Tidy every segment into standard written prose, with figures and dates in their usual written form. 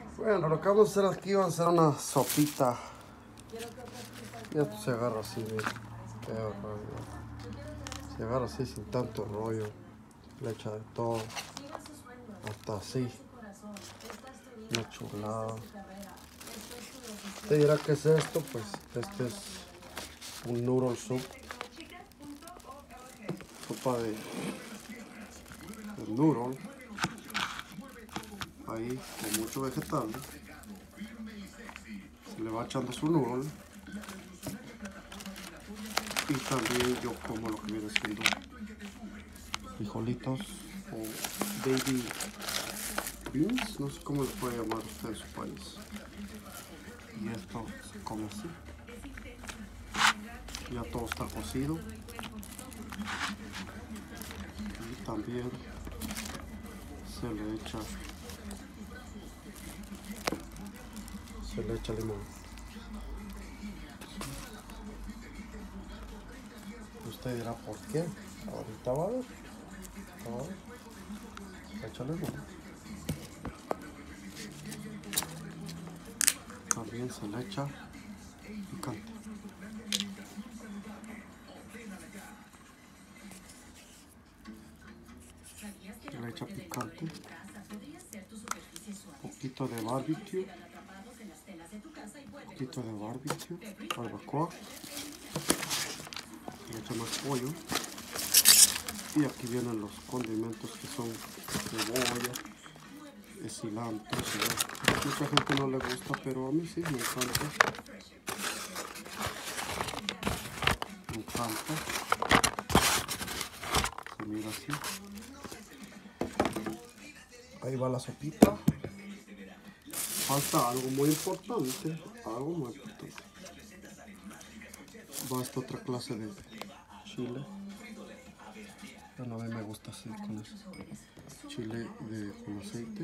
Bueno, lo que vamos a hacer aquí va a ser una sopita. Y esto se agarra así, miren. Qué barbaridad. Se agarra así sin tanto rollo. Le echa de todo. Hasta así. Una chulada. ¿Usted dirá qué es esto? Pues este es un noodle soup. Sopa de noodle. Ahí con mucho vegetal. Se le va echando su noodle. Y también yo como lo que viene siendo frijolitos o baby beans, no sé cómo le puede llamar usted en su país. Y esto se come así. Ya todo está cocido. Y también se le echa limón. Usted dirá por qué. Ahorita va a ver. Échale limón. También se le echa picante. Se le echa picante. Un poquito de barbecue. Barbacoa. Le echa más pollo. Y aquí vienen los condimentos que son cebolla, cilantro. Mucha gente no le gusta, pero a mí sí me encanta. Se mira así. Ahí va la sopita. Falta algo muy importante. Va esta otra clase de chile. Bueno, a mí me gusta así con eso. Chile con aceite.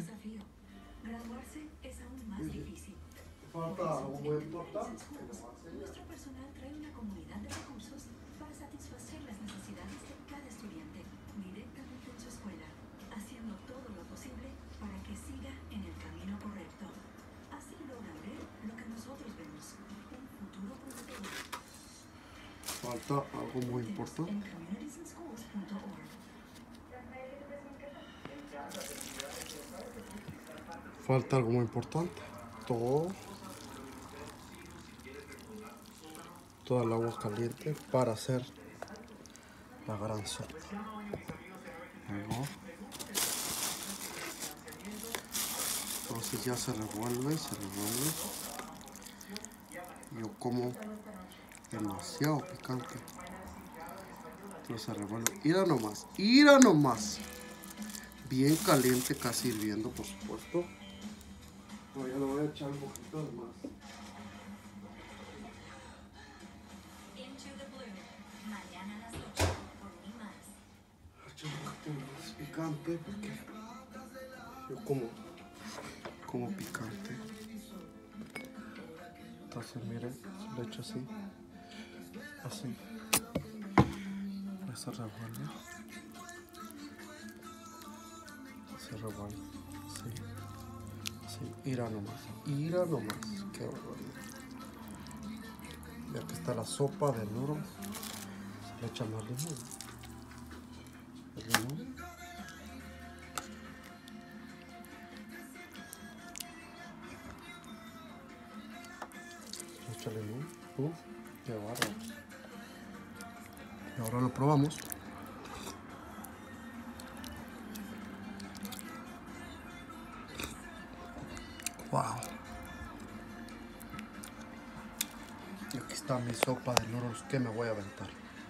Falta algo muy importante. Nuestro personal trae una comunidad de recursos para satisfacer las necesidades de cada estudiante directamente en su escuela, haciendo todo lo posible para que siga en el camino correcto. Así logran ver lo que nosotros vemos, un futuro prometedor. Falta algo muy importante. Falta algo muy importante. Toda el agua caliente para hacer la gran sopa. Entonces ya se revuelve. Yo como demasiado picante. Entonces se revuelve. Ira nomás. Bien caliente, casi hirviendo, por supuesto. No, ya le voy a echar un poquito de más. Echar un poquito más picante porque yo como picante. Entonces miren, se le echa así. Se revuelve. Sí. Ira nomás. Qué barbaridad. Ya que está la sopa de noodle, se le echa más limón. Le echa limón. Qué bárbaro. Y ahora lo probamos. Wow. Y aquí está mi sopa de noodles que me voy a aventar.